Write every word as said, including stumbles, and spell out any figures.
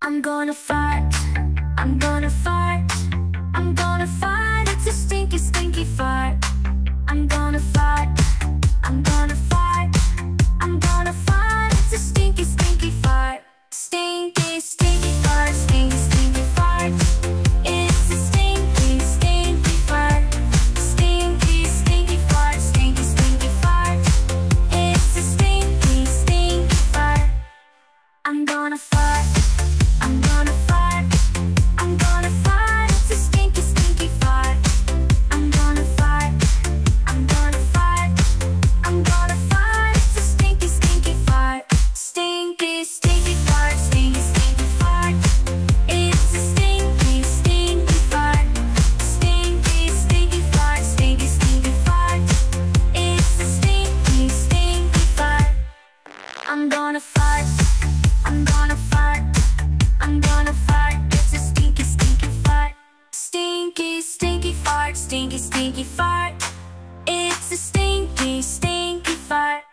I'm gonna fart, I'm gonna fart, I'm gonna fart, it's a stinky, stinky fart. I'm gonna fart, I'm gonna fart, I'm gonna fart, it's a stinky, stinky fart. Stinky, stinky fart, stinky, stinky fart. It's a stinky, stinky fart. Stinky, stinky fart, stinky, stinky fart. It's a stinky, stinky fart. I'm gonna fart, I'm gonna fart, I'm gonna fart, it's a stinky, stinky fart. I'm gonna fart, I'm gonna fart, I'm gonna fart, it's a stinky, stinky fart. Stinky, stinky fart, stinky, stinky fart. It's a stinky, stinky fart. Stinky, stinky fart, stinky, stinky fart. It's a stinky, stinky fart. I'm gonna fart, I'm gonna fart, I'm gonna fart, it's a stinky, stinky fart. Stinky, stinky fart, stinky, stinky fart. It's a stinky, stinky fart.